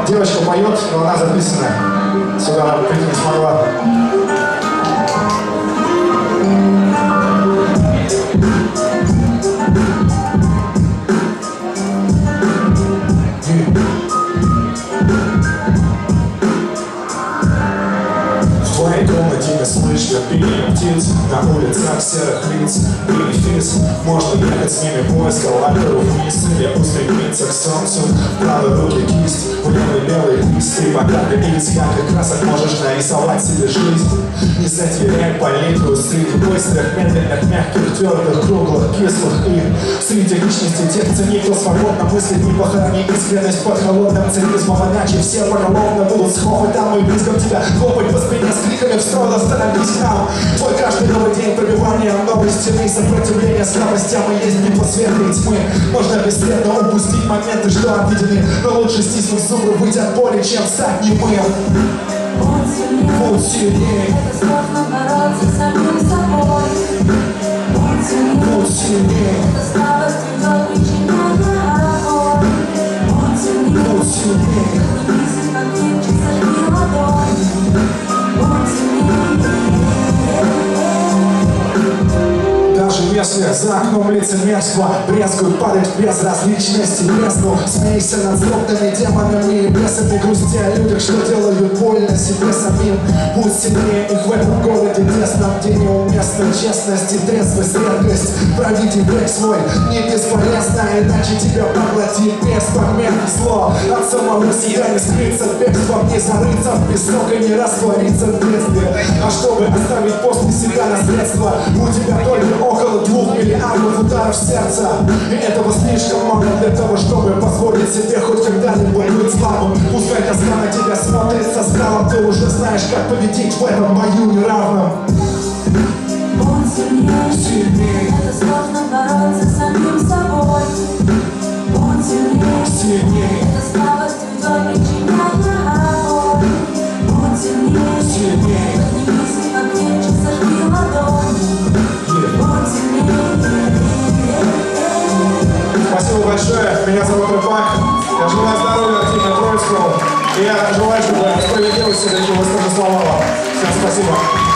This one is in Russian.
девочка поет, но она записана. Сюда она прийти не смогла. В твоей комнате слышно пение птиц, на улицах серых лиц. Бенефис, можно ехать с ними по эскалатору вниз или устремиться к солнцу. В правой руке кисть, в левой белый лист. И пока ты из ярких красок можешь нарисовать себе жизнь. Не затеряй палитру среди быстрых, медленных, мягких, твердых, круглых, кислых. И среди личности тех ценей, кто свободно мыслит, не похорони искренность под холодным цинизмом. Иначе все поголовно будут с хохотом и близком тебя хлопать по спине с криками «Встроил, остановись к нам!» Твой каждый новый день пробивания новой стены, сопротивления слабостям и есть битва света и тьмы. Можно бесследно упустить моменты, что обидены, но лучше стиснуть зубы, быть от боли, чем стать немым. Будь сильнее. Это сложно бороться с самим собой. Будь сильнее. Это слабость ведет причиняя боль. Будь сильнее. Поднимись и покрепче сожми ладонь. Будь сильнее. Даже если за окном лицемерство брезгуют падать в безразличности бездну. Смейся над злобными демонами и бесами, грусти о людях, что делают больно себе самим. Будь сильнее их в этом городе тесном, где неуместна честность и трезвость, редкость. Проведи век свой, не бесполезно, иначе тебя поглотит беспомерно зло. От самого себя не скрыться бегством, не зарыться в песок и не раствориться в детстве. А чтобы оставить после себя наследство, у тебя только около 2 миллиардов ударов сердца. И этого слишком мало для того, чтобы позволить себе хоть когда-нибудь быть слабым. Пускай тоска на тебя смотрит со скалом, ты уже знаешь, как победить в этом бою неравном. Будь сильнее. Это сложно бороться с самим собой. Будь сильнее. Это слабость ведет причиняя боль. Будь сильнее. Поднимись и покрепче сожми ладонь. Будь сильнее. Спасибо большое. Меня зовут Рыбак. Я желаю здоровья Артему Троицкому. И я желаю, чтобы справедливость все-таки восторжествовала. Всем спасибо.